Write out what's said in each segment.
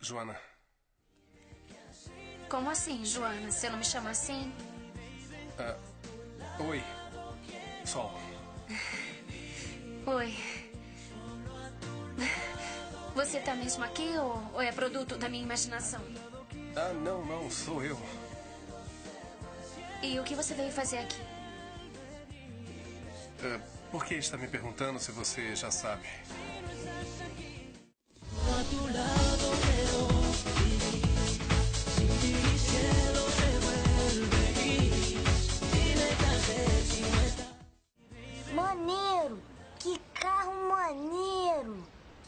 Joana. Como assim, Joana? Você não me chama assim? Oi, Sol. Oi. Você tá mesmo aqui ou é produto da minha imaginação? Não, sou eu. E o que você veio fazer aqui? Por que está me perguntando se você já sabe? Maneiro! Que carro maneiro!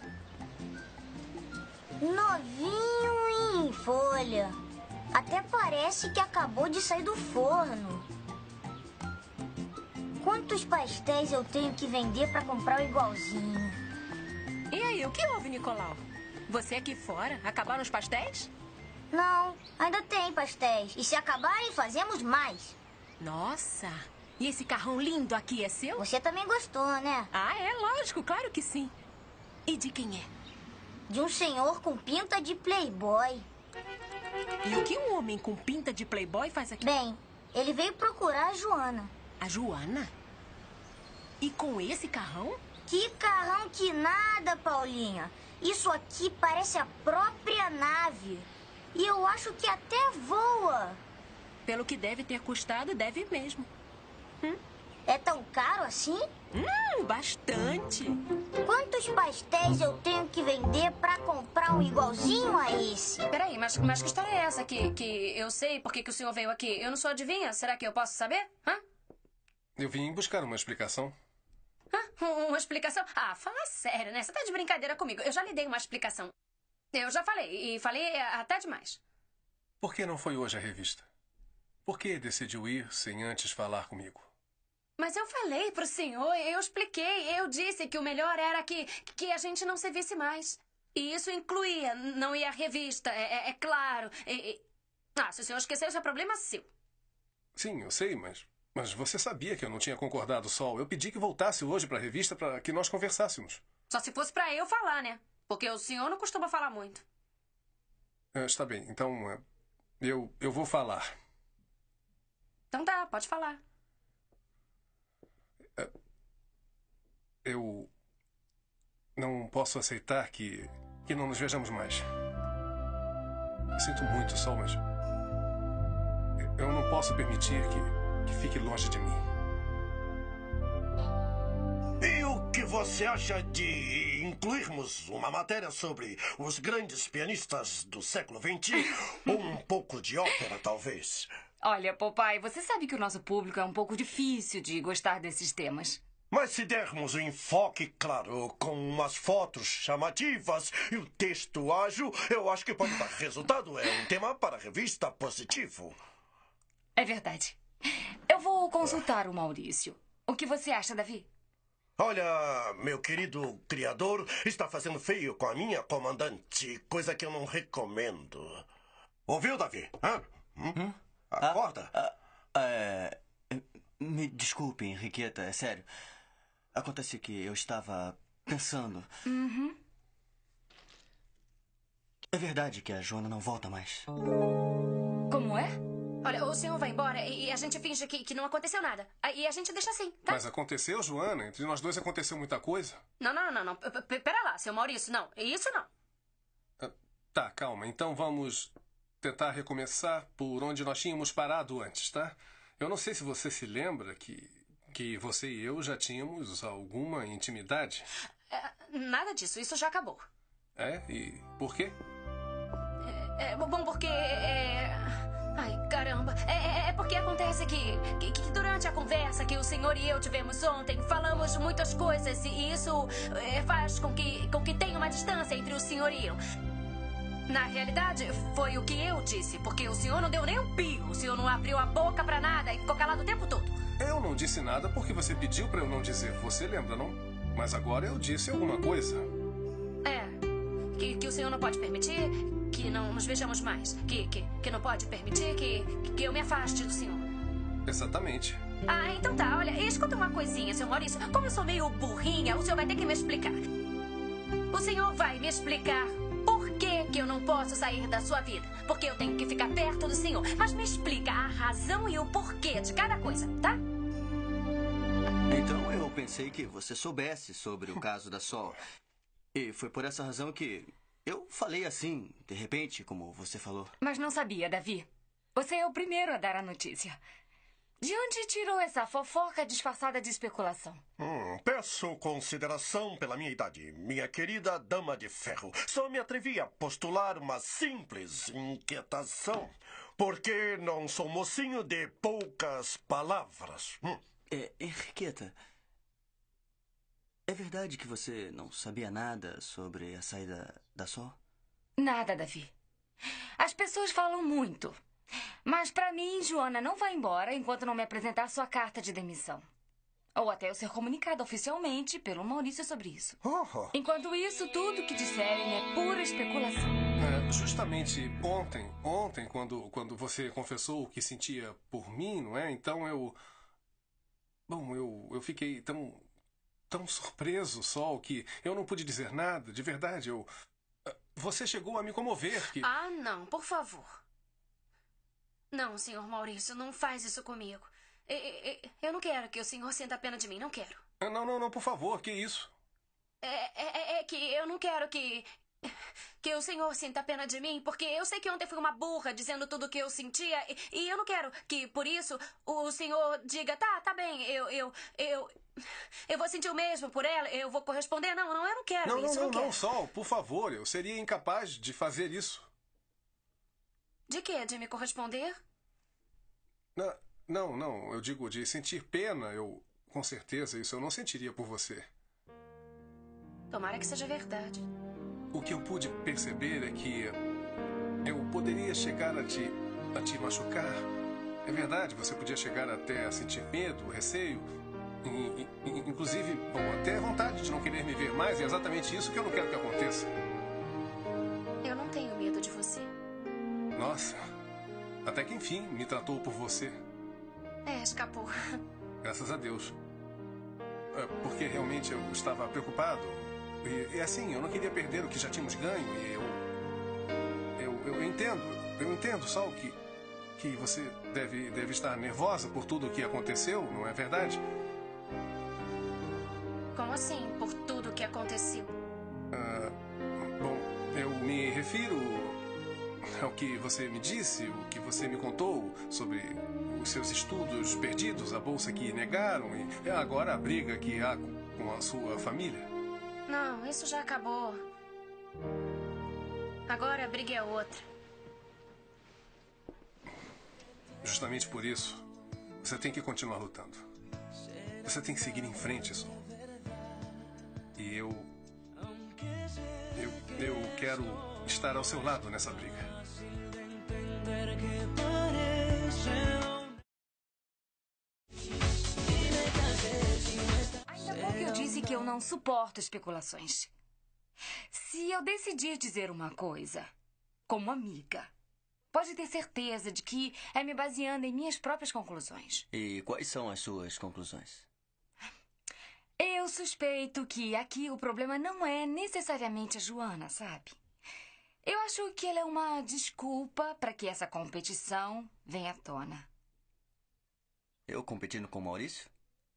Novinho e em folha. Até parece que acabou de sair do forno. Quantos pastéis eu tenho que vender para comprar o igualzinho? E aí, o que houve, Nicolau? Você aqui fora? Acabaram os pastéis? Não, ainda tem pastéis. E se acabarem, fazemos mais. Nossa! E esse carrão lindo aqui é seu? Você também gostou, né? Ah, é lógico, claro que sim. E de quem é? De um senhor com pinta de playboy. E o que um homem com pinta de playboy faz aqui? Bem, ele veio procurar a Joana. A Joana? E com esse carrão? Que carrão que nada, Paulinha. Isso aqui parece a própria nave. E eu acho que até voa. Pelo que deve ter custado, deve mesmo. É tão caro assim? Bastante. Quantos pastéis eu tenho que vender pra comprar um igualzinho a esse? Peraí, mas que história é essa que eu sei por que o senhor veio aqui? Eu não sou adivinha? Será que eu posso saber? Eu vim buscar uma explicação. Uma explicação? Ah, fala sério, né? Você tá de brincadeira comigo. Eu já lhe dei uma explicação. Eu já falei, e falei até demais. Por que não foi hoje a revista? Por que decidiu ir sem antes falar comigo? Mas eu falei pro senhor, eu expliquei, eu disse que o melhor era que a gente não se visse mais. E isso incluía não ir à revista, é claro. Se o senhor esqueceu, isso é problema seu. Sim, eu sei, mas você sabia que eu não tinha concordado, Sol. Eu pedi que voltasse hoje para a revista para que nós conversássemos. Só se fosse pra eu falar, né? Porque o senhor não costuma falar muito. Está bem, então eu vou falar. Então tá, pode falar. Eu não posso aceitar que não nos vejamos mais. Sinto muito, Sol, mas eu não posso permitir que fique longe de mim. E o que você acha de incluirmos uma matéria sobre os grandes pianistas do século XX? Ou um pouco de ópera, talvez? Olha, papai, você sabe que o nosso público é um pouco difícil de gostar desses temas. Mas se dermos um enfoque, claro, com umas fotos chamativas e o texto ágil, eu acho que pode dar resultado. É um tema para a revista positivo. É verdade. Eu vou consultar o Maurício. O que você acha, Davi? Olha, meu querido criador está fazendo feio com a minha comandante, coisa que eu não recomendo. Ouviu, Davi? Acorda. Me desculpe, Henriqueta, é sério. Acontece que eu estava pensando. É verdade que a Joana não volta mais. Como é? Olha, o senhor vai embora e a gente finge que não aconteceu nada. E a gente deixa assim, tá? Mas aconteceu, Joana? Entre nós dois aconteceu muita coisa. Não. Pera lá, seu Maurício. Não, isso não. Tá, calma. Então vamos tentar recomeçar por onde nós tínhamos parado antes, tá? Eu não sei se você se lembra que você e eu já tínhamos alguma intimidade. Nada disso, isso já acabou. E por quê? Bom, porque Ai, caramba. É porque acontece que durante a conversa que o senhor e eu tivemos ontem, falamos muitas coisas e isso faz com que tenha uma distância entre o senhor e eu. Na realidade, foi o que eu disse, porque o senhor não deu nem um pio, o senhor não abriu a boca pra nada e ficou calado o tempo todo. Eu não disse nada porque você pediu pra eu não dizer. Você lembra, não? Mas agora eu disse alguma coisa. Que o senhor não pode permitir que não nos vejamos mais. Que não pode permitir que eu me afaste do senhor. Exatamente. Então tá. Olha, escuta uma coisinha, seu Maurício. Como eu sou meio burrinha, o senhor vai ter que me explicar. O senhor vai me explicar por que que eu não posso sair da sua vida, porque eu tenho que ficar perto do senhor. Mas me explica a razão e o porquê de cada coisa, tá? Então eu pensei que você soubesse sobre o caso da Sol. E foi por essa razão que eu falei assim, de repente, como você falou. Mas não sabia, Davi. Você é o primeiro a dar a notícia. De onde tirou essa fofoca disfarçada de especulação? Peço consideração pela minha idade, minha querida dama de ferro. Só me atrevi a postular uma simples inquietação, porque não sou mocinho de poucas palavras. Henriqueta, é verdade que você não sabia nada sobre a saída da Sol? Nada, Davi. As pessoas falam muito. Mas pra mim, Joana não vai embora enquanto não me apresentar sua carta de demissão. Ou até eu ser comunicada oficialmente pelo Maurício sobre isso. Enquanto isso, tudo que disserem é pura especulação. Justamente ontem, quando você confessou o que sentia por mim, não é? Então eu fiquei tão surpreso, Sol, que eu não pude dizer nada. De verdade, você chegou a me comover. Ah, não, por favor. Não, senhor Maurício, não faz isso comigo. Eu não quero que o senhor sinta pena de mim, não quero. Não, por favor, que isso? É que eu não quero que o senhor sinta pena de mim, porque eu sei que ontem fui uma burra dizendo tudo o que eu sentia, e eu não quero que, por isso, o senhor diga, tá bem, eu vou sentir o mesmo por ela, eu vou corresponder. Não, eu não quero isso, não quero. Não, Sol, por favor, eu seria incapaz de fazer isso. De quê? De me corresponder? Não, eu digo de sentir pena, com certeza, isso eu não sentiria por você. Tomara que seja verdade. O que eu pude perceber é que eu poderia chegar a te machucar. É verdade, você podia chegar até a sentir medo, receio, inclusive, até vontade de não querer me ver mais, e é exatamente isso que eu não quero que aconteça. Eu não tenho medo de você. Nossa, até que enfim me tratou por você. Escapou. Graças a Deus. Porque realmente eu estava preocupado. E assim, eu não queria perder o que já tínhamos ganho. E eu entendo, Sol, que você deve estar nervosa por tudo o que aconteceu, não é verdade? Como assim, por tudo o que aconteceu? Eu me refiro ao que você me disse, o que você me contou sobre os seus estudos perdidos, a bolsa que negaram e agora a briga que há com a sua família. Não, isso já acabou. Agora a briga é outra. Justamente por isso, você tem que continuar lutando. Você tem que seguir em frente, Sol. E eu quero estar ao seu lado nessa briga. Ainda bem que eu disse que eu não suporto especulações. Se eu decidir dizer uma coisa, como amiga, pode ter certeza de que é me baseando em minhas próprias conclusões. E quais são as suas conclusões? Eu suspeito que aqui o problema não é necessariamente a Joana, sabe? Eu acho que ela é uma desculpa para que essa competição venha à tona. Eu competindo com o Maurício?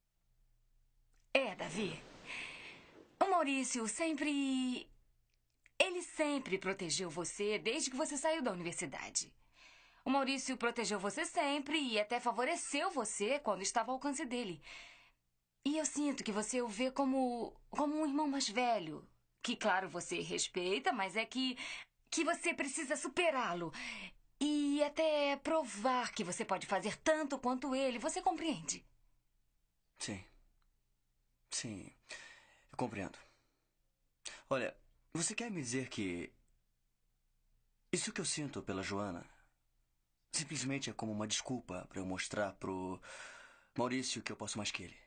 Davi. O Maurício sempre... Ele sempre protegeu você desde que você saiu da universidade. O Maurício protegeu você sempre e até favoreceu você quando estava ao alcance dele. E eu sinto que você o vê como um irmão mais velho. Que, claro, você respeita, mas é que você precisa superá-lo. E até provar que você pode fazer tanto quanto ele. Você compreende? Sim, eu compreendo. Olha, você quer me dizer que isso que eu sinto pela Joana simplesmente é como uma desculpa para eu mostrar pro Maurício que eu posso mais que ele?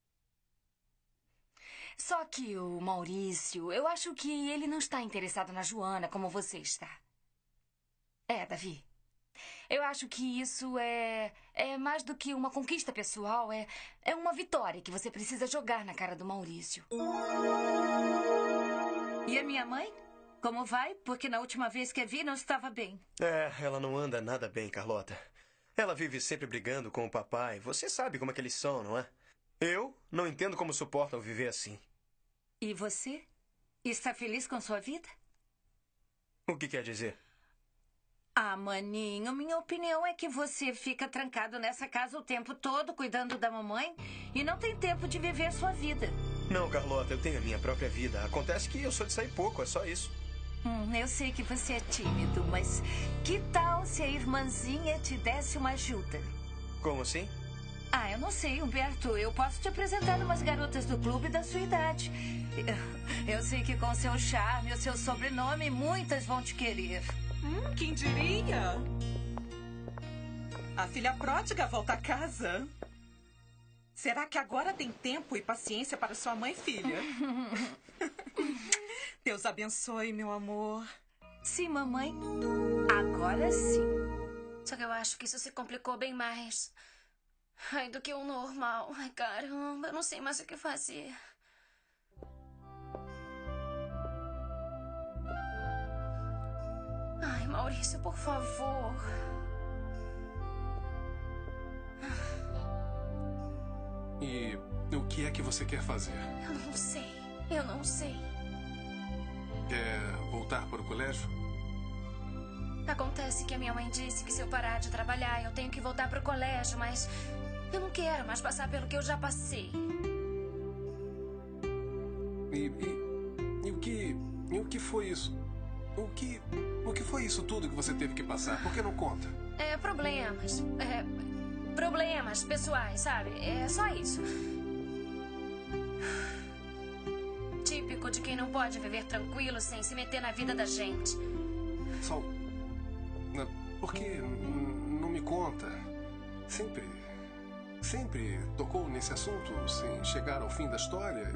Só que o Maurício, eu acho que ele não está interessado na Joana como você está. Davi. Eu acho que isso é mais do que uma conquista pessoal, é uma vitória que você precisa jogar na cara do Maurício. E a minha mãe? Como vai? Porque na última vez que a vi não estava bem. Ela não anda nada bem, Carlota. Ela vive sempre brigando com o papai. Você sabe como é que eles são, não é? Eu não entendo como suportam viver assim. E você? Está feliz com sua vida? O que quer dizer? Ah, maninho, minha opinião é que você fica trancado nessa casa o tempo todo, cuidando da mamãe, e não tem tempo de viver sua vida. Não, Carlota, eu tenho a minha própria vida. Acontece que eu sou de sair pouco, é só isso. Eu sei que você é tímido, mas que tal se a irmãzinha te desse uma ajuda? Como assim? Ah, eu não sei, Humberto. Eu posso te apresentar umas garotas do clube da sua idade. Eu sei que com seu charme, o seu sobrenome, muitas vão te querer. Quem diria? A filha pródiga volta a casa. Será que agora tem tempo e paciência para sua mãe, filha? Deus abençoe, meu amor. Sim, mamãe. Agora sim. Só que eu acho que isso se complicou bem mais. Ai, do que o normal. Ai, caramba, eu não sei mais o que fazer. Ai, Maurício, por favor. E o que é que você quer fazer? Eu não sei. Quer voltar para o colégio? Acontece que a minha mãe disse que se eu parar de trabalhar, eu tenho que voltar para o colégio, mas eu não quero mais passar pelo que eu já passei. E o que foi isso? O que foi isso tudo que você teve que passar? Por que não conta? Problemas pessoais, sabe? É só isso. Típico de quem não pode viver tranquilo sem se meter na vida da gente. Sol, por que não me conta? Sempre tocou nesse assunto sem chegar ao fim da história?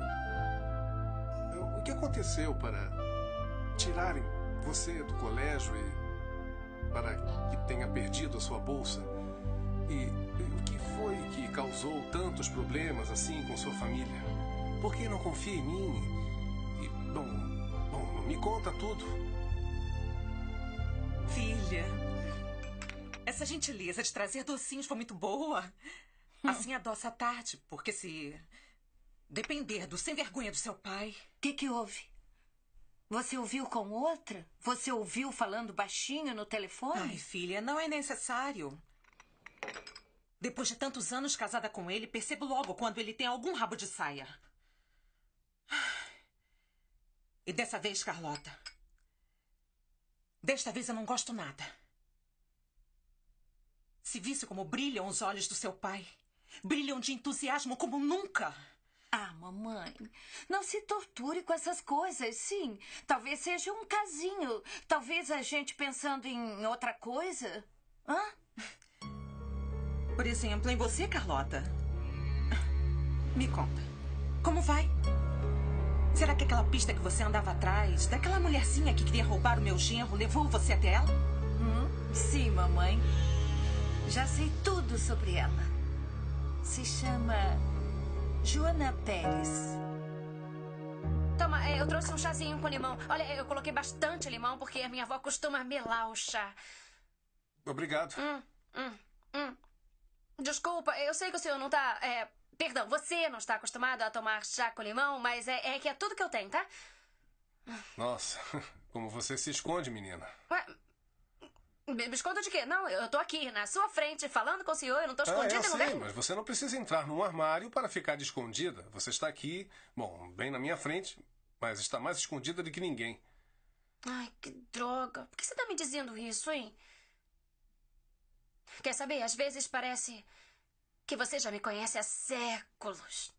O que aconteceu para tirarem você do colégio e para que tenha perdido a sua bolsa? E o que foi que causou tantos problemas assim com sua família? Por que não confia em mim? E, bom, me conta tudo. Filha, essa gentileza de trazer docinhos foi muito boa. Assim adoça a tarde, porque se depender do sem vergonha do seu pai... O que houve? Você ouviu com outra? Você ouviu falando baixinho no telefone? Ai, filha, não é necessário. Depois de tantos anos casada com ele, percebo logo quando ele tem algum rabo de saia. E dessa vez, Carlota, desta vez eu não gosto nada. Se visse como brilham os olhos do seu pai, brilham de entusiasmo como nunca. Ah, mamãe, não se torture com essas coisas, sim. Talvez seja um casinho. Talvez a gente pensando em outra coisa. Hã? Por exemplo, em você, Carlota. Me conta, como vai? Será que aquela pista que você andava atrás, daquela mulherzinha que queria roubar o meu genro, levou você até ela? Sim, mamãe. Já sei tudo sobre ela. Se chama Joana Pérez. Toma, eu trouxe um chazinho com limão. Olha, eu coloquei bastante limão porque a minha avó costuma melar o chá. Obrigado. Desculpa, eu sei que o senhor não tá... Perdão, você não está acostumado a tomar chá com limão, mas é que é tudo que eu tenho, tá? Nossa, como você se esconde, menina. Ué, me escondo de quê? Não, eu tô aqui na sua frente falando com o senhor, eu não tô escondida eu em lugar sei, nenhum. mas você não precisa entrar num armário para ficar de escondida. Você está aqui, bom, bem na minha frente, mas está mais escondida do que ninguém. Ai, que droga. Por que você tá me dizendo isso, hein? Quer saber? Às vezes parece que você já me conhece há séculos.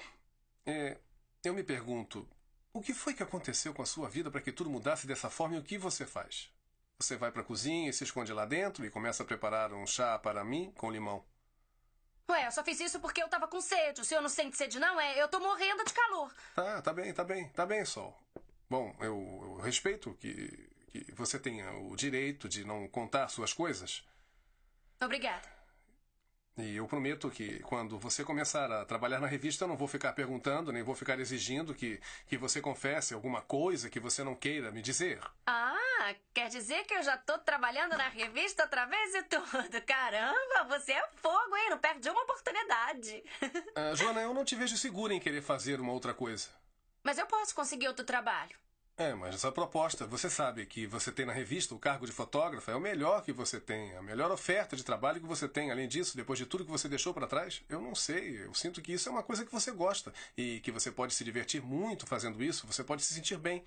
Eu me pergunto, o que foi que aconteceu com a sua vida para que tudo mudasse dessa forma e o que você faz? Você vai para a cozinha e se esconde lá dentro e começa a preparar um chá para mim com limão. Ué, eu só fiz isso porque eu tava com sede. O senhor não sente sede, não? Eu tô morrendo de calor. Tá bem, Sol. Bom, eu respeito que você tenha o direito de não contar suas coisas. Obrigada. E eu prometo que quando você começar a trabalhar na revista, eu não vou ficar perguntando, nem vou ficar exigindo que você confesse alguma coisa que você não queira me dizer. Ah, quer dizer que eu já tô trabalhando na revista outra vez e tudo. Caramba, você é fogo, hein? Não perde uma oportunidade. Joana, eu não te vejo segura em querer fazer uma outra coisa. Mas eu posso conseguir outro trabalho. Mas essa proposta, você sabe que você tem na revista o cargo de fotógrafa, é o melhor que você tem, a melhor oferta de trabalho que você tem. Além disso, depois de tudo que você deixou para trás, eu não sei, eu sinto que isso é uma coisa que você gosta e que você pode se divertir muito fazendo isso, você pode se sentir bem.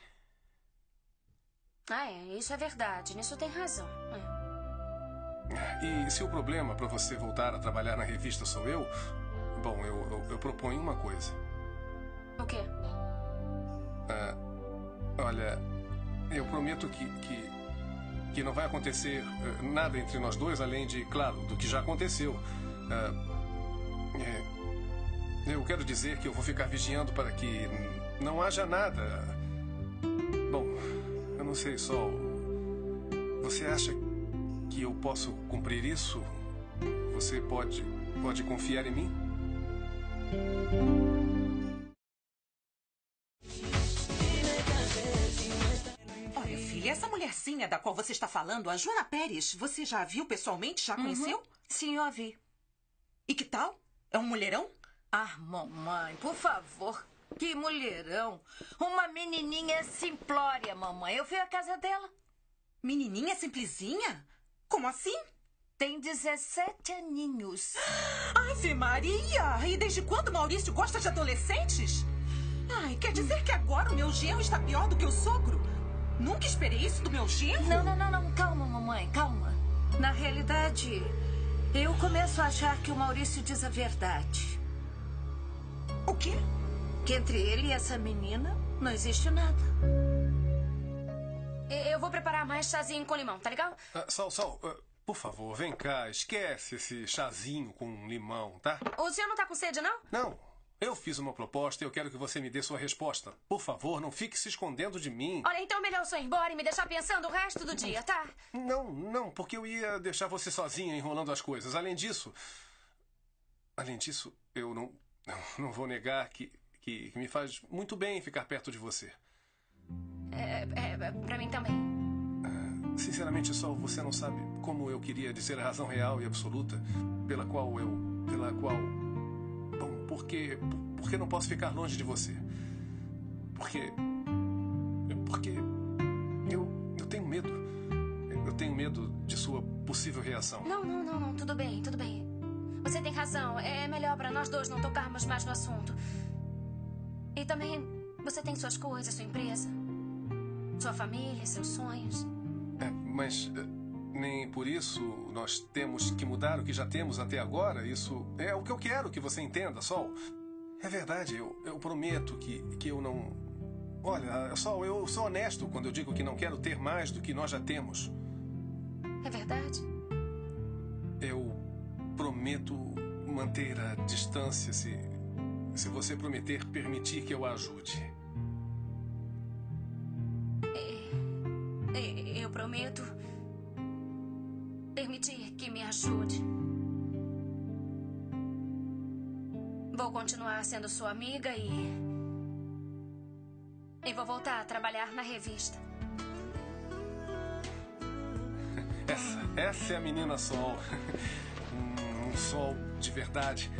Isso é verdade, nisso tem razão. E se o problema para você voltar a trabalhar na revista sou eu, bom, eu proponho uma coisa. O quê? Olha, eu prometo que não vai acontecer nada entre nós dois, além de, claro, do que já aconteceu. Eu quero dizer que eu vou ficar vigiando para que não haja nada. Bom, eu não sei, Sol. Você acha que eu posso cumprir isso? Você pode confiar em mim? Olha, filha, essa mulherzinha da qual você está falando, a Joana Pérez, você já a viu pessoalmente? Já conheceu? Sim, eu a vi. E que tal? É um mulherão? Ah, mamãe, por favor. Que mulherão. Uma menininha simplória, mamãe. Eu fui à casa dela. Menininha simplesinha? Como assim? Tem 17 aninhos. Ave Maria! E desde quando Maurício gosta de adolescentes? Ai, quer dizer que agora o meu genro está pior do que o sogro? Nunca esperei isso do meu genro. Não. Calma, mamãe, calma. Na realidade, eu começo a achar que o Maurício diz a verdade. O quê? Que entre ele e essa menina não existe nada. Eu vou preparar mais chazinho com limão, tá legal? Sol, por favor, vem cá. Esquece esse chazinho com limão, tá? O senhor não tá com sede, não? Não. Eu fiz uma proposta e eu quero que você me dê sua resposta. Por favor, não fique se escondendo de mim. Olha, então é melhor o senhor ir embora e me deixar pensando o resto do dia, tá? Não, porque eu ia deixar você sozinha enrolando as coisas. Além disso, eu não vou negar que me faz muito bem ficar perto de você. Pra mim também. Sinceramente, Sol, você não sabe como eu queria dizer a razão real e absoluta pela qual bom, porque não posso ficar longe de você. Porque eu tenho medo. Eu tenho medo de sua possível reação. Não, tudo bem. Você tem razão, é melhor pra nós dois não tocarmos mais no assunto. E também, você tem suas coisas, sua empresa, sua família, seus sonhos. Mas nem por isso nós temos que mudar o que já temos até agora. Isso é o que eu quero que você entenda, Sol. É verdade, eu prometo que eu não... Olha, Sol, eu sou honesto quando eu digo que não quero ter mais do que nós já temos. É verdade? Eu prometo manter a distância se você prometer permitir que eu a ajude. Eu prometo permitir que me ajude. Vou continuar sendo sua amiga e vou voltar a trabalhar na revista. Essa é a menina Sol. Um sol de verdade.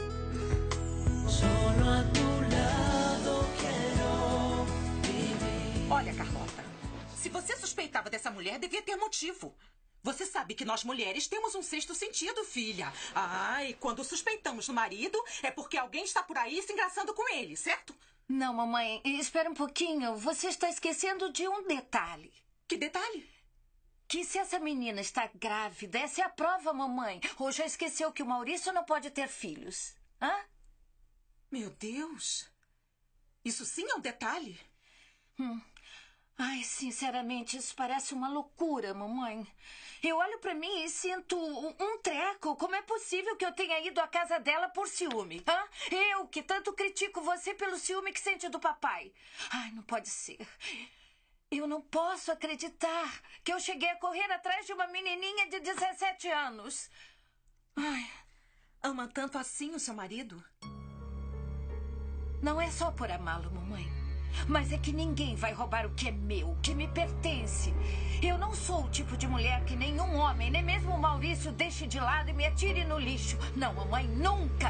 Olha, Carlota, se você suspeitava dessa mulher, devia ter motivo. Você sabe que nós mulheres temos um sexto sentido, filha. E quando suspeitamos do marido, é porque alguém está por aí se engraçando com ele, certo? Não, mamãe, espera um pouquinho. Você está esquecendo de um detalhe. Que detalhe? Que se essa menina está grávida, essa é a prova, mamãe. Ou já esqueceu que o Maurício não pode ter filhos? Hã? Meu Deus. Isso sim é um detalhe? Ai, sinceramente, isso parece uma loucura, mamãe. Eu olho pra mim e sinto um treco. Como é possível que eu tenha ido à casa dela por ciúme? Eu, que tanto critico você pelo ciúme que sente do papai. Ai, não pode ser. Eu não posso acreditar que eu cheguei a correr atrás de uma menininha de 17 anos. Ai, ama tanto assim o seu marido? Não é só por amá-lo, mamãe. Mas é que ninguém vai roubar o que é meu, o que me pertence. Eu não sou o tipo de mulher que nenhum homem, nem mesmo o Maurício, deixe de lado e me atire no lixo. Não, mamãe, nunca!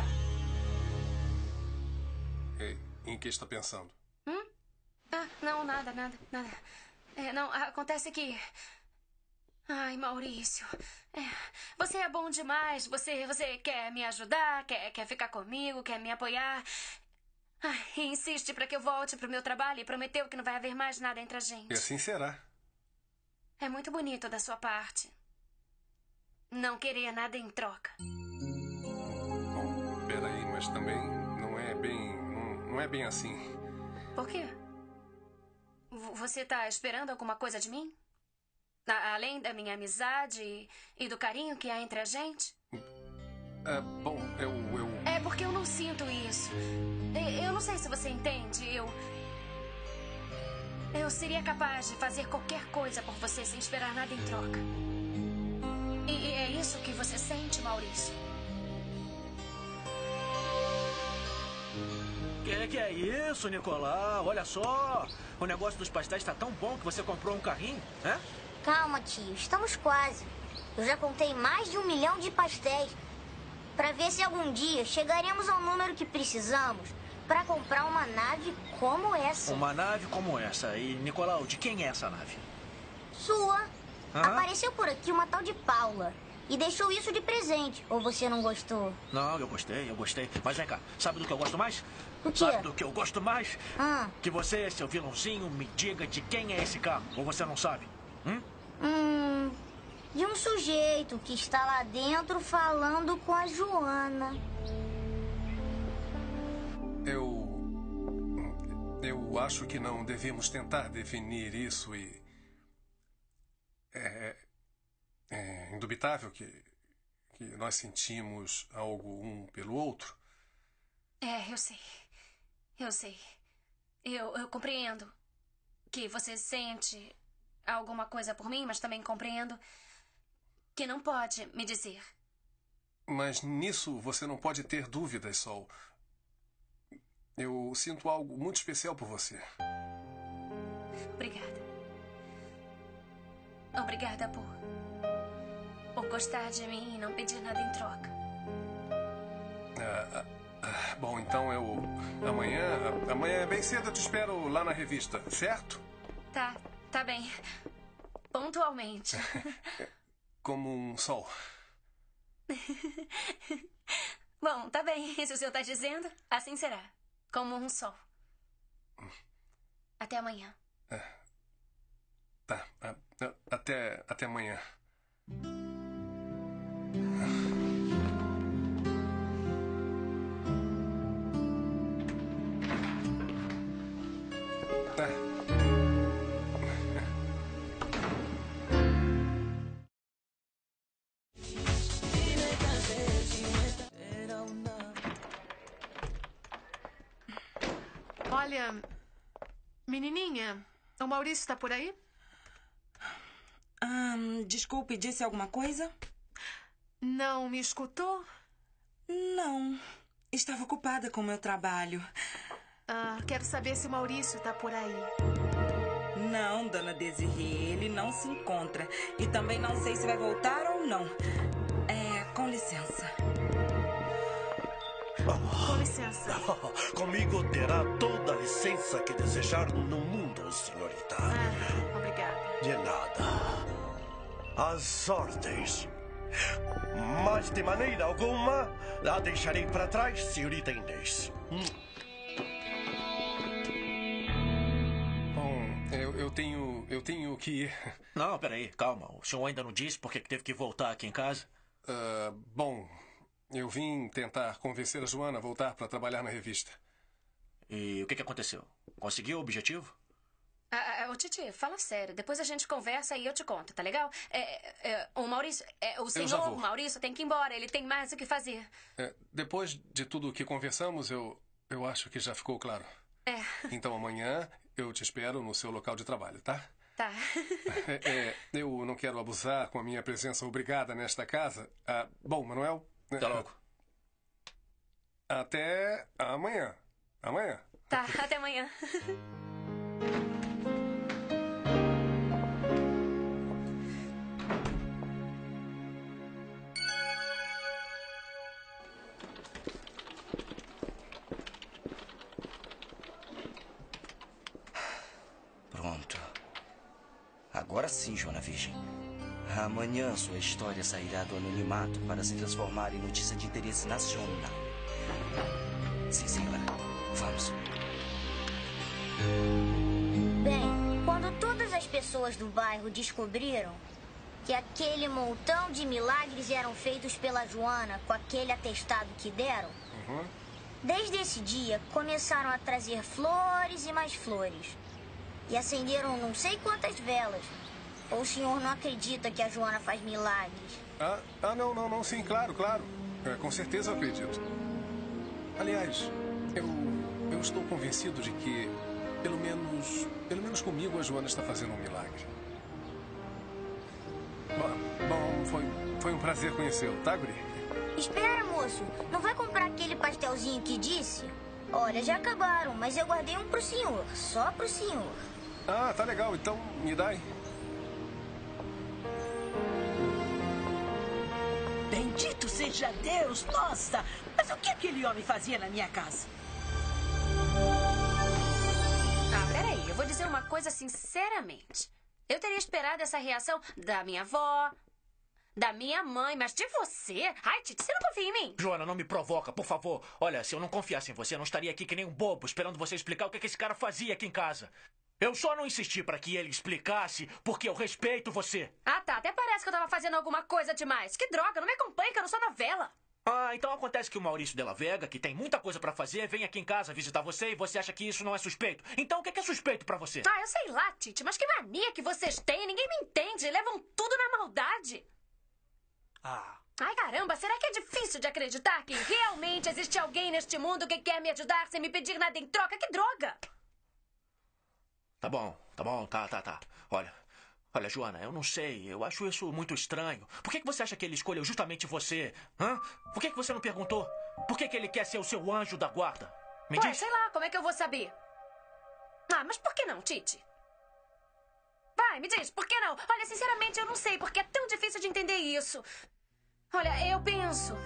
Ei, em que está pensando? Ah, não, nada. Não, acontece que... Ai, Maurício, você é bom demais. Você quer me ajudar, quer ficar comigo, quer me apoiar. Ai, e insiste para que eu volte pro meu trabalho e prometeu que não vai haver mais nada entre a gente. E assim será. É muito bonito da sua parte. Não querer nada em troca. Bom, peraí, mas também não é bem assim. Por quê? Você tá esperando alguma coisa de mim? Além da minha amizade e do carinho que há entre a gente? Bom, É porque eu não sinto isso. Eu não sei se você entende. Eu seria capaz de fazer qualquer coisa por você sem esperar nada em troca. E é isso que você sente, Maurício? Que é isso, Nicolau? Olha só. O negócio dos pastéis está tão bom que você comprou um carrinho, né? Calma, tio. Estamos quase. Eu já contei mais de 1 milhão de pastéis. Para ver se algum dia chegaremos ao número que precisamos para comprar uma nave como essa. Uma nave como essa. E, Nicolau, de quem é essa nave? Sua. Apareceu por aqui uma tal de Paula e deixou isso de presente. Ou você não gostou? Não, eu gostei. Mas vem cá, sabe do que eu gosto mais? O quê? Sabe do que eu gosto mais? Que você, seu vilãozinho, me diga de quem é esse carro. Ou você não sabe? De um sujeito que está lá dentro falando com a Joana. Eu acho que não devemos tentar definir isso e... É indubitável que nós sentimos algo um pelo outro. Eu sei. Eu compreendo que você sente alguma coisa por mim, mas também compreendo que não pode me dizer. Mas nisso você não pode ter dúvidas, Sol. Eu sinto algo muito especial por você. Obrigada. Obrigada por gostar de mim e não pedir nada em troca. Bom, então amanhã é bem cedo, eu te espero lá na revista, certo? Tá bem. Pontualmente. Como um sol. Bom, tá bem. Se o senhor tá dizendo, assim será. Como um sol. Até amanhã. Tá. Até amanhã. Olha, menininha, o Maurício está por aí? Desculpe, disse alguma coisa? Não me escutou? Não. Estava ocupada com o meu trabalho. Quero saber se o Maurício está por aí. Não, dona Desirê, ele não se encontra. E também não sei se vai voltar ou não. Com licença. Com licença. Comigo terá toda a licença que desejar no mundo, senhorita. Obrigada. De nada. As ordens. Mas de maneira alguma a deixarei para trás, senhorita Inês. Bom, eu tenho que ir. Não, peraí, calma. O senhor ainda não disse por que teve que voltar aqui em casa? Bom, eu vim tentar convencer a Joana a voltar para trabalhar na revista. E o que aconteceu? Conseguiu o objetivo? Ô, Titi, fala sério. Depois a gente conversa e eu te conto, tá legal? O Maurício... o senhor Maurício tem que ir embora. Ele tem mais o que fazer. Depois de tudo o que conversamos, eu acho que já ficou claro. Então amanhã eu te espero no seu local de trabalho, tá? Tá. Eu não quero abusar com a minha presença obrigada nesta casa. Bom, Manuel... Até logo. Até amanhã. Amanhã. Tá, até amanhã. Pronto. Agora sim, Joana Virgem. Amanhã sua história sairá do anonimato para se transformar em notícia de interesse nacional. Sim, senhora. Vamos. Bem, quando todas as pessoas do bairro descobriram que aquele montão de milagres eram feitos pela Joana com aquele atestado que deram, desde esse dia começaram a trazer flores e mais flores. E acenderam não sei quantas velas. Ou o senhor não acredita que a Joana faz milagres? Não, sim, claro. Com certeza eu acredito. Aliás, eu estou convencido de que, pelo menos comigo, a Joana está fazendo um milagre. Bom, foi um prazer conhecê-lo, tá, guri? Espera, moço. Não vai comprar aquele pastelzinho que disse? Olha, já acabaram, mas eu guardei um pro senhor. Só pro senhor. Ah, tá legal. Então, me dá aí. Bendito seja Deus! Nossa! Mas o que aquele homem fazia na minha casa? Peraí. Eu vou dizer uma coisa sinceramente. Eu teria esperado essa reação da minha avó, da minha mãe, mas de você? Ai, Titi, você não confia em mim? Joana, não me provoca, por favor. Olha, se eu não confiasse em você, eu não estaria aqui que nem um bobo, esperando você explicar o que esse cara fazia aqui em casa. Eu só não insisti para que ele explicasse, porque eu respeito você. Ah, tá. Até parece que eu tava fazendo alguma coisa demais. Que droga, não me acompanha, que eu não sou novela. Ah, então acontece que o Maurício Della Vega, que tem muita coisa pra fazer, vem aqui em casa visitar você e você acha que isso não é suspeito. Então o que é suspeito pra você? Ah, eu sei lá, Titi, mas que mania que vocês têm. Ninguém me entende. Levam tudo na maldade. Ai, caramba, será que é difícil de acreditar que realmente existe alguém neste mundo que quer me ajudar sem me pedir nada em troca? Que droga! Tá bom, tá. Olha, Joana, eu não sei, eu acho isso muito estranho. Por que você acha que ele escolheu justamente você? Por que você não perguntou? Por que ele quer ser o seu anjo da guarda? Me diz. Sei lá, como é que eu vou saber? Ah, mas por que não, Titi? Vai, me diz, por que não? Olha, sinceramente, eu não sei, porque é tão difícil de entender isso. Olha, eu penso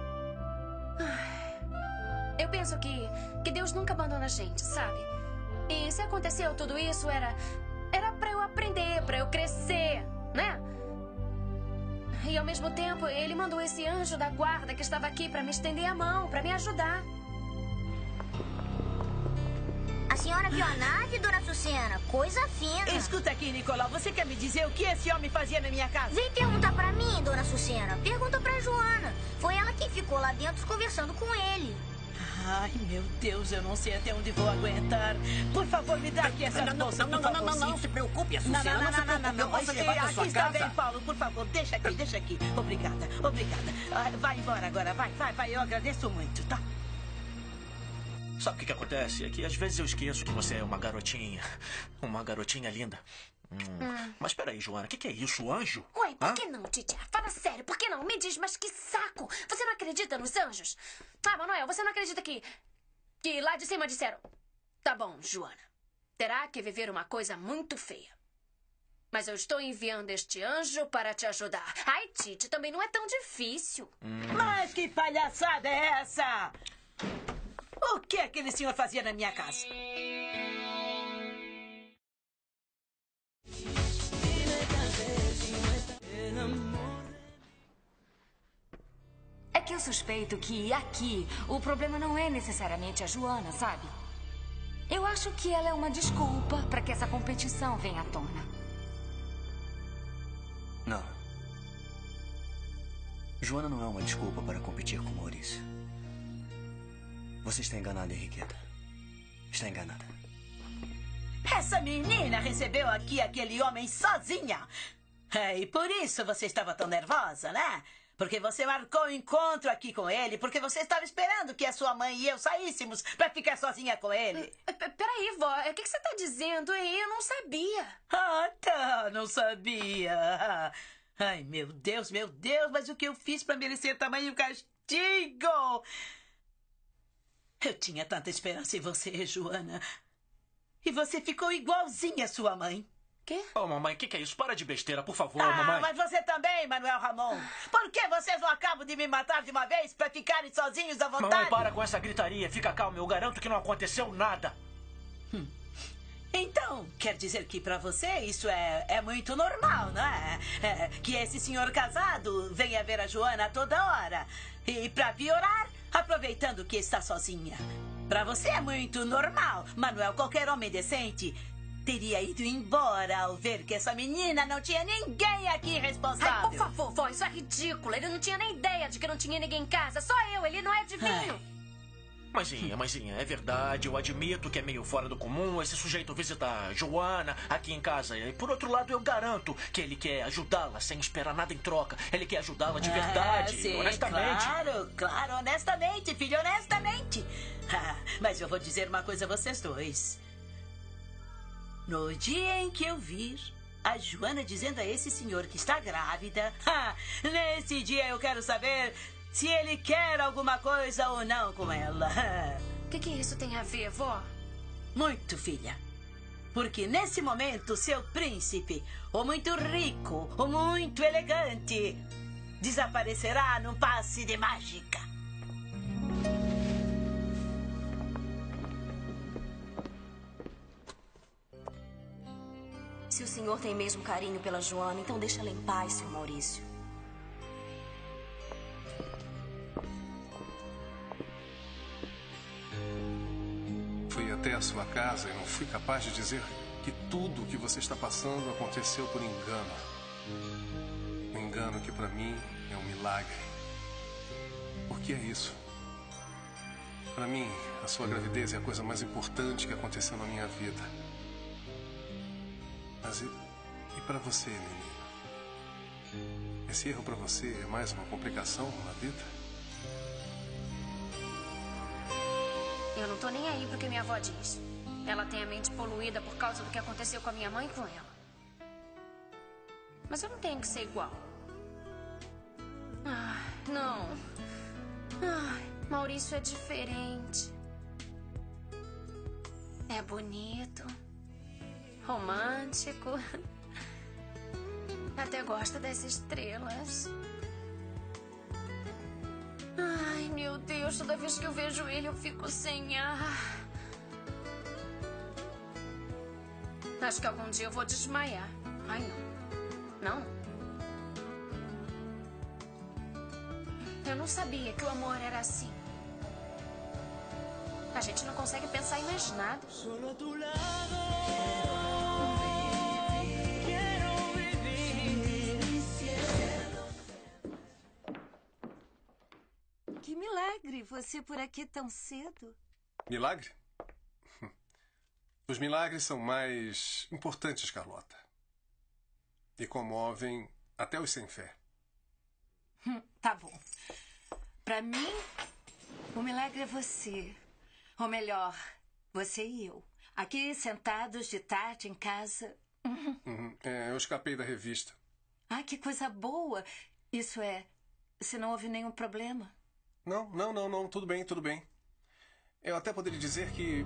que Deus nunca abandona a gente, sabe? E se aconteceu tudo isso, era pra eu aprender, pra eu crescer, né? E ao mesmo tempo, ele mandou esse anjo da guarda que estava aqui pra me estender a mão, pra me ajudar. A senhora viu a nave, dona Sucena? Coisa fina. Escuta aqui, Nicolau. Você quer me dizer o que esse homem fazia na minha casa? Vem perguntar pra mim, dona Sucena. Pergunta pra Joana. Foi ela quem ficou lá dentro conversando com ele. Ai, meu Deus, eu não sei até onde vou aguentar. Por favor, me dá aqui essa bolsa, por favor. Não se preocupe, a Sucena não se preocupe. Eu posso levar pra sua casa. Aqui está bem, Paulo, por favor, deixa aqui. Obrigada. Vai embora agora, vai, eu agradeço muito, tá? Sabe o que acontece? É que às vezes eu esqueço que você é uma garotinha linda. Mas peraí, Joana, o que é isso, anjo? Ué, por que não, Titi? Fala sério, por que não? Me diz, mas que saco! Você não acredita nos anjos? Ah, Manuel, você não acredita que lá de cima disseram... Tá bom, Joana. Terá que viver uma coisa muito feia. Mas eu estou enviando este anjo para te ajudar. Ai, Titi, também não é tão difícil. Mas que palhaçada é essa? O que aquele senhor fazia na minha casa? É que eu suspeito que aqui o problema não é necessariamente a Joana, sabe? Eu acho que ela é uma desculpa para que essa competição venha à tona. Não. Joana não é uma desculpa para competir com Maurício. Você está enganada, Henriqueta. Está enganada. Essa menina recebeu aqui aquele homem sozinha. E por isso você estava tão nervosa, né? Porque você marcou um encontro aqui com ele, porque você estava esperando que a sua mãe e eu saíssemos para ficar sozinha com ele. Peraí, vó, o que você está dizendo? Eu não sabia. Ah, tá, não sabia. Ai, meu Deus, mas o que eu fiz para merecer tamanho castigo? Eu tinha tanta esperança em você, Joana. E você ficou igualzinha à sua mãe. Quê? Oh, mamãe, o que é isso? Para de besteira, por favor, Ah, mamãe. mas você também, Manuel Ramon. Por que vocês não acabam de me matar de uma vez pra ficarem sozinhos à vontade? Mamãe, para com essa gritaria. Fica calma, eu garanto que não aconteceu nada. Então, quer dizer que pra você isso é muito normal, não é? Que esse senhor casado venha ver a Joana a toda hora. E pra piorar, aproveitando que está sozinha. Pra você é muito normal. Manuel, qualquer homem decente teria ido embora ao ver que essa menina não tinha ninguém aqui responsável. Ai, por favor, vó, isso é ridículo. Ele não tinha nem ideia de que não tinha ninguém em casa. Só eu, ele não é adivinho. Mãezinha, é verdade. Eu admito que é meio fora do comum esse sujeito visitar a Joana aqui em casa. E por outro lado, eu garanto que ele quer ajudá-la sem esperar nada em troca. Ele quer ajudá-la de verdade, Sim, honestamente. Claro, honestamente, filho, honestamente. Mas eu vou dizer uma coisa a vocês dois. No dia em que eu vir a Joana dizendo a esse senhor que está grávida, nesse dia eu quero saber se ele quer alguma coisa ou não com ela. O que isso tem a ver, vó? Muito, filha. Porque nesse momento, seu príncipe, ou muito rico, ou muito elegante, desaparecerá num passe de mágica. Se o senhor tem mesmo carinho pela Joana, então deixa ela em paz, seu Maurício. Fui até a sua casa e não fui capaz de dizer que tudo o que você está passando aconteceu por engano. Um engano que para mim é um milagre. Por que é isso? Para mim, a sua gravidez é a coisa mais importante que aconteceu na minha vida. Mas e para você, menino? Esse erro para você é mais uma complicação na vida? Eu não tô nem aí pro que minha avó diz. Ela tem a mente poluída por causa do que aconteceu com a minha mãe e com ela. Mas eu não tenho que ser igual. Não. Maurício é diferente. É bonito. Romântico. Até gosta das estrelas. Ai, meu Deus, toda vez que eu vejo ele eu fico sem ar. Acho que algum dia eu vou desmaiar. Ai, não. Não. Eu não sabia que o amor era assim. A gente não consegue pensar em mais nada. Que milagre, você por aqui tão cedo. Milagre? Os milagres são mais importantes, Carlota. E comovem até os sem fé. Tá bom. Pra mim, o milagre é você. Ou melhor, você e eu. Aqui sentados de tarde em casa. Eu escapei da revista. Ah, que coisa boa. Isso é, se não houve nenhum problema. Não. Tudo bem. Eu até poderia dizer que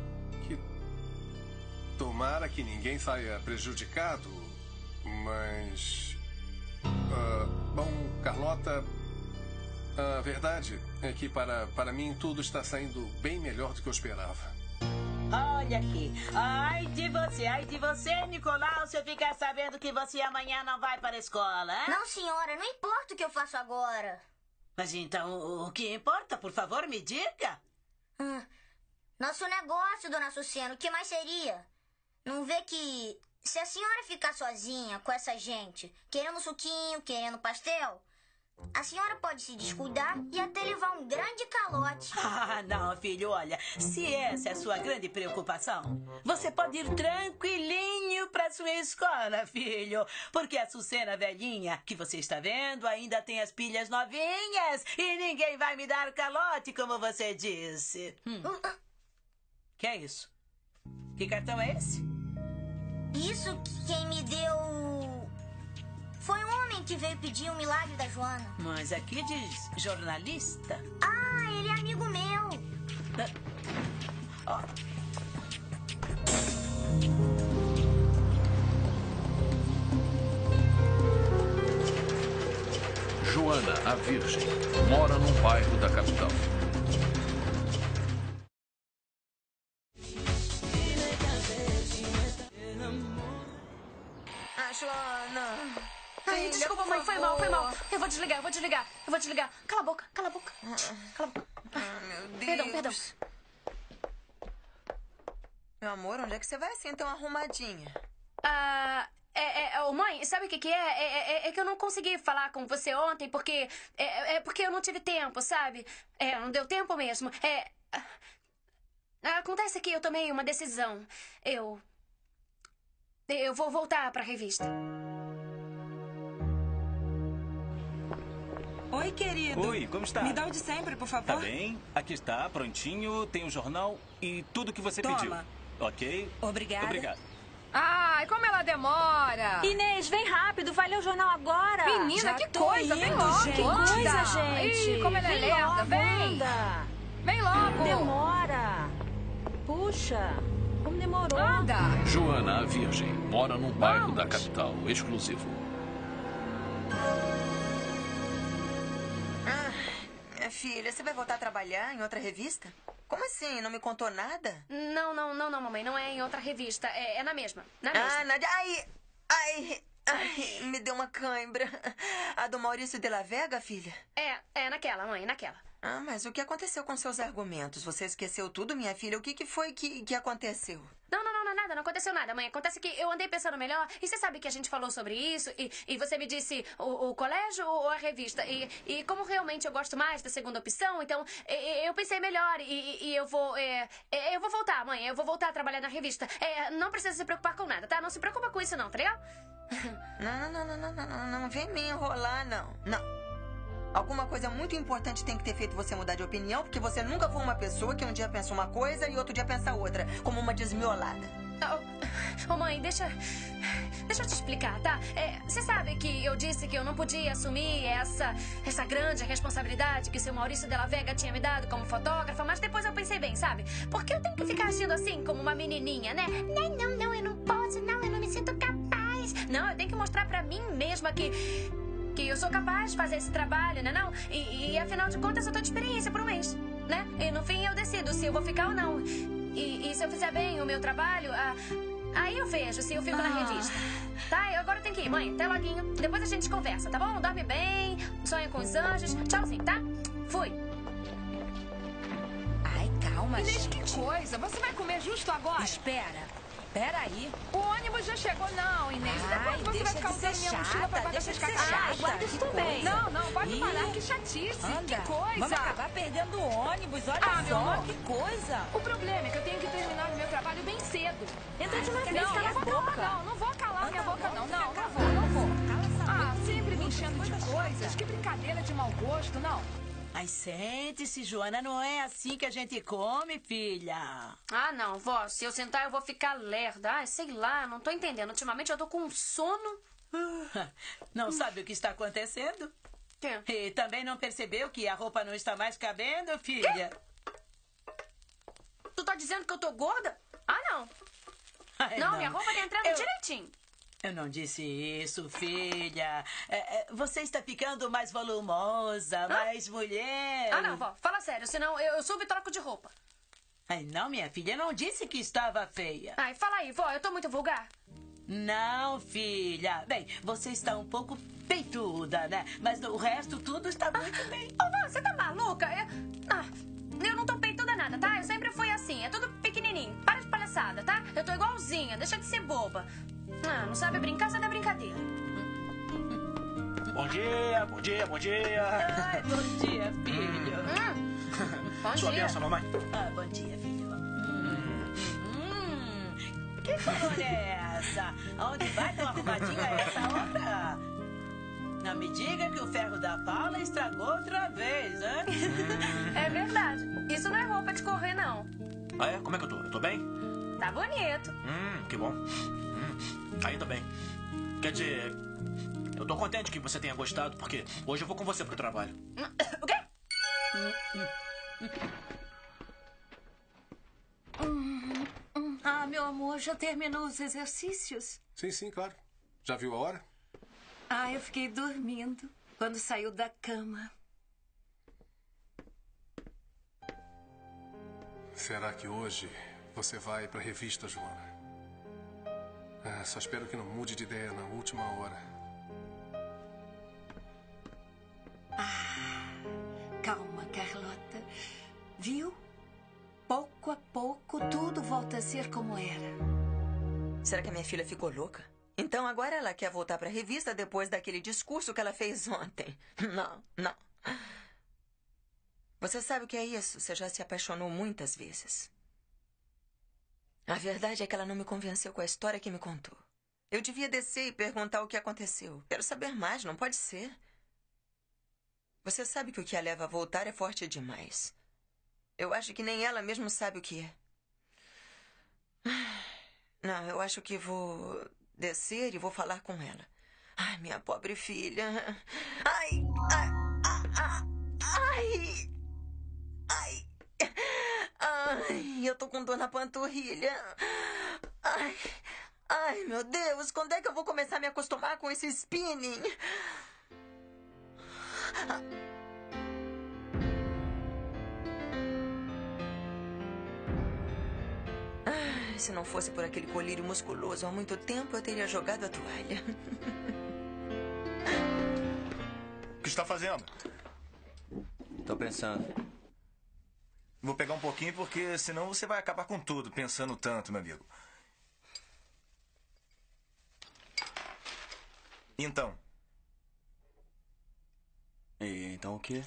tomara que ninguém saia prejudicado, mas... bom, Carlota, a verdade é que para mim tudo está saindo bem melhor do que eu esperava. Olha aqui. Ai de você, Nicolau, se eu ficar sabendo que você amanhã não vai para a escola, hein? Não, senhora, não importa o que eu faço agora. Mas então, o que importa? Por favor, me diga. Nosso negócio, dona Sucena, o que mais seria? Não vê que se a senhora ficar sozinha com essa gente, querendo suquinho, querendo pastel, a senhora pode se descuidar e até levar um grande calote. Não, filho, olha, se essa é a sua grande preocupação, você pode ir tranquilinho pra sua escola, filho, porque a Sucena velhinha que você está vendo ainda tem as pilhas novinhas e ninguém vai me dar calote, como você disse. Que é isso? Que cartão é esse? Isso que quem me deu... foi um homem que veio pedir um milagre da Joana. Mas aqui diz jornalista. Ele é amigo meu. Joana, a Virgem, mora num bairro da capital. Joana. Ai, desculpa, mãe, foi mal, foi mal. Eu vou desligar. Cala a boca. Cala a boca. Meu Deus. Perdão. Meu amor, onde é que você vai assim tão arrumadinha? Mãe, sabe o que é? É que eu não consegui falar com você ontem porque... porque eu não tive tempo, sabe? Não deu tempo mesmo. Acontece que eu tomei uma decisão. Eu vou voltar pra revista. Oi, querido. Oi, como está? Me dá o de sempre, por favor. Tá bem, aqui está, prontinho, tem o jornal e tudo que você Toma. pediu. Ok? Obrigada. Obrigado. Ai, como ela demora. Inês, vem rápido, vai ler o jornal agora. Menina, Já que tô coisa, vem indo, logo. gente. Que coisa, gente. Ih, como ela é lerda, logo, vem. Anda. Vem logo. Demora. Puxa, como demorou. Anda. Joana, a Virgem, mora num bairro da capital, exclusivo. Minha filha, você vai voltar a trabalhar em outra revista? Como assim? Não me contou nada? Não, mamãe. Não é em outra revista. É na mesma. Nádia. Ai, me deu uma cãibra. A do Maurício de la Vega, filha? É naquela, mãe, naquela. Mas o que aconteceu com seus argumentos? Você esqueceu tudo, minha filha? O que foi que aconteceu? Não aconteceu nada, mãe. Acontece que eu andei pensando melhor e você sabe que a gente falou sobre isso e você me disse o colégio ou a revista. E como realmente eu gosto mais da segunda opção, então eu pensei melhor e eu vou voltar, mãe. Eu vou voltar a trabalhar na revista. Não precisa se preocupar com nada, tá? Não se preocupa com isso não, tá legal? Não vem me enrolar, não. Alguma coisa muito importante tem que ter feito você mudar de opinião, porque você nunca foi uma pessoa que um dia pensa uma coisa e outro dia pensa outra, como uma desmiolada. Mãe, deixa eu te explicar, tá? Você sabe que eu disse que eu não podia assumir essa grande responsabilidade que o seu Maurício de la Vega tinha me dado como fotógrafa, mas depois eu pensei bem, sabe? Porque eu tenho que ficar agindo assim, como uma menininha, né? Não, eu não posso, não, eu não me sinto capaz. Não, eu tenho que mostrar pra mim mesma que eu sou capaz de fazer esse trabalho, né não? E afinal de contas eu tô de experiência por um mês, né? E no fim eu decido se eu vou ficar ou não. E se eu fizer bem o meu trabalho, aí eu vejo se eu fico na revista. Tá? Eu agora tenho que ir, mãe. Até loguinho. Depois a gente conversa, tá bom? Dorme bem, sonha com os anjos. Tchauzinho, tá? Fui. Ai, calma, Inês, gente. que coisa. Você vai comer justo agora? Espera aí. O ônibus já chegou, não, Inês. Depois você vai ficar usando minha mochila pra pagar essas cacaças. Guarda isso também. Não, pode parar. Que chatice. Anda. Que coisa. Vamos acabar perdendo o ônibus. Olha meu só, amor. que coisa. O problema é que eu tenho que terminar o meu trabalho bem cedo. Entra de uma vez, Não, cala a boca. não vou calar minha boca, não. Não vou. Sempre me enchendo de coisas. Que brincadeira de mau gosto, não. Ai, sente-se, Joana. Não é assim que a gente come, filha. Não, vó. Se eu sentar, eu vou ficar lerda. Sei lá, não tô entendendo. Ultimamente eu tô com sono. Não sabe o que está acontecendo? E também não percebeu que a roupa não está mais cabendo, filha? Tu tá dizendo que eu tô gorda? Não. Não, minha roupa tá entrando direitinho. Eu não disse isso, filha. Você está ficando mais volumosa, mais mulher. Não, vó. Fala sério, senão eu subo e troco de roupa. Não, minha filha, não disse que estava feia. Fala aí, vó. Eu tô muito vulgar? Não, filha. Bem, você está um pouco peituda, né? Mas no resto tudo está muito bem. Vó, você tá maluca? Eu não tô peituda nada, tá? Eu sempre fui assim. É tudo pequenininho. Para de palhaçada, tá? Eu tô igualzinha. Deixa de ser boba. Não sabe brincar, sai da brincadeira. Bom dia. Bom dia, filho. Bom Sua dia. bênção, mamãe. Bom dia, filho. Que cor é essa? Aonde vai tão arrumadinha essa hora? Não me diga que o ferro da Paula estragou outra vez, hein? É verdade. Isso não é roupa de correr, não. Como é que eu tô? Eu tô bem? Tá bonito. Que bom. Ainda bem. Quer dizer, eu tô contente que você tenha gostado, porque hoje eu vou com você pro trabalho. O quê? Meu amor, já terminou os exercícios? Sim, claro. Já viu a hora? Eu fiquei dormindo quando saiu da cama. Será que hoje você vai para a revista, Joana? Só espero que não mude de ideia na última hora. Calma, Carlota. Viu? Pouco a pouco, tudo volta a ser como era. Será que a minha filha ficou louca? Então agora ela quer voltar para a revista depois daquele discurso que ela fez ontem. Não. Você sabe o que é isso? Você já se apaixonou muitas vezes. A verdade é que ela não me convenceu com a história que me contou. Eu devia descer e perguntar o que aconteceu. Quero saber mais, não pode ser. Você sabe que o que a leva a voltar é forte demais. Eu acho que nem ela mesmo sabe o que é. Não, eu acho que vou descer e vou falar com ela. Ai, minha pobre filha. Ai, eu tô com dor na panturrilha. Ai, meu Deus, quando é que eu vou começar a me acostumar com esse spinning? Se não fosse por aquele colírio musculoso há muito tempo, eu teria jogado a toalha. O que está fazendo? Tô pensando. Vou pegar um pouquinho porque senão você vai acabar com tudo pensando tanto, meu amigo. Então? E então o quê?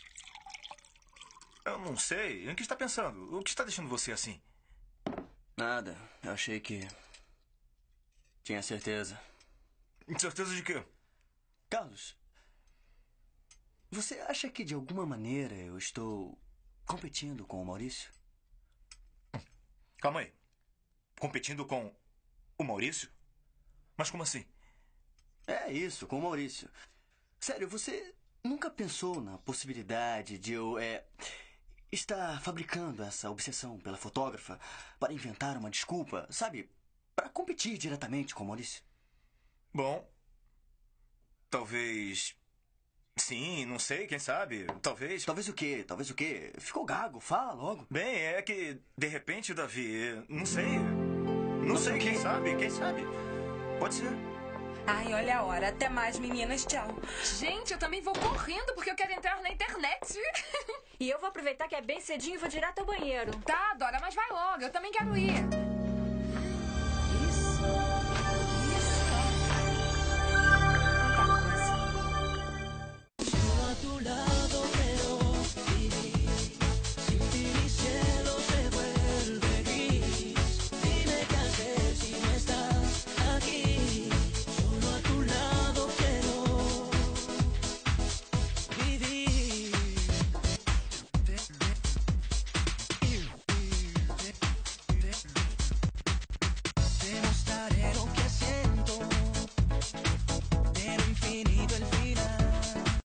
Eu não sei. Em que está pensando? O que está deixando você assim? Nada. Eu achei que... tinha certeza. Certeza de quê? Carlos, você acha que de alguma maneira eu estou competindo com o Maurício? Calma aí. Competindo com o Maurício? Mas como assim? É isso, com o Maurício. Sério, você nunca pensou na possibilidade de eu, estar fabricando essa obsessão pela fotógrafa para inventar uma desculpa, sabe? Para competir diretamente com o Maurício? Bom, talvez... sim, não sei, quem sabe? Talvez... Talvez o quê? Talvez o quê? Ficou gago, fala logo. Bem, é que, de repente, Davi, não sei. Não sei, quem sabe? Quem sabe? Pode ser. Ai, olha a hora. Até mais, meninas. Tchau. Gente, eu também vou correndo porque eu quero entrar na internet. E eu vou aproveitar que é bem cedinho e vou direto ao banheiro. Tá, Dora, mas vai logo. Eu também quero ir.